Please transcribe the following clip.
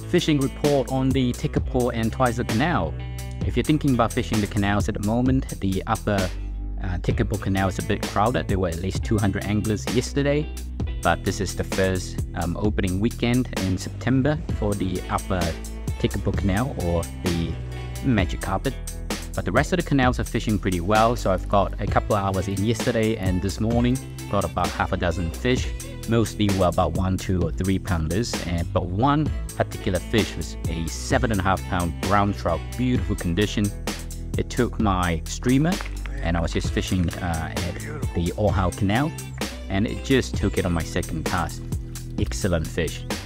fishing report on the Tekapo and Twizel Canal. If you're thinking about fishing the canals at the moment, the upper Tekapo Canal is a bit crowded. There were at least 200 anglers yesterday, but this is the first opening weekend in September for the upper Tekapo Canal, or the Magic Carpet. But the rest of the canals are fishing pretty well, so I've got a couple of hours in yesterday and this morning got about half a dozen fish. Mostly were about 1, 2 or 3 pounders, but one particular fish was a 7.5 pound brown trout, beautiful condition. It took my streamer and I was just fishing at the Ohau Canal, and it just took it on my second cast. Excellent fish.